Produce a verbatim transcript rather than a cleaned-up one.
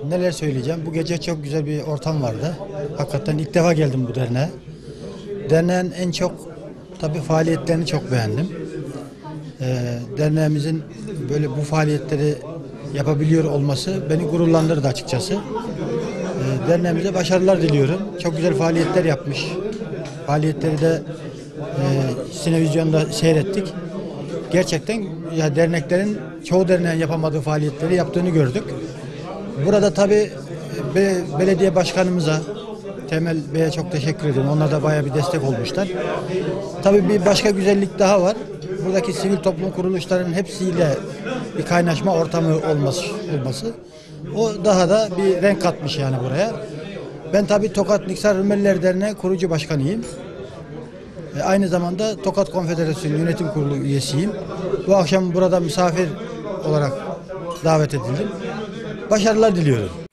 neler söyleyeceğim. Bu gece çok güzel bir ortam vardı. Hakikaten ilk defa geldim bu derneğe. Derneğin en çok tabii faaliyetlerini çok beğendim. Ee, derneğimizin böyle bu faaliyetleri yapabiliyor olması beni gururlandırdı açıkçası. Ee, derneğimize başarılar diliyorum. Çok güzel faaliyetler yapmış. Faaliyetleri de e, Sinevizyon'da seyrettik. Gerçekten ya derneklerin çoğu derneğin yapamadığı faaliyetleri yaptığını gördük. Burada tabii be, belediye başkanımıza, Temel Bey'e çok teşekkür ederim. Onlar da bayağı bir destek olmuşlar. Tabii bir başka güzellik daha var. Buradaki sivil toplum kuruluşlarının hepsiyle bir kaynaşma ortamı olması, olması. O daha da bir renk katmış yani buraya. Ben tabii Tokat Niksar Rumeliler Derneği kurucu başkanıyım. E, aynı zamanda Tokat Konfederasyonu Yönetim Kurulu üyesiyim. Bu akşam burada misafir olarak davet edildim. Başarılar diliyorum.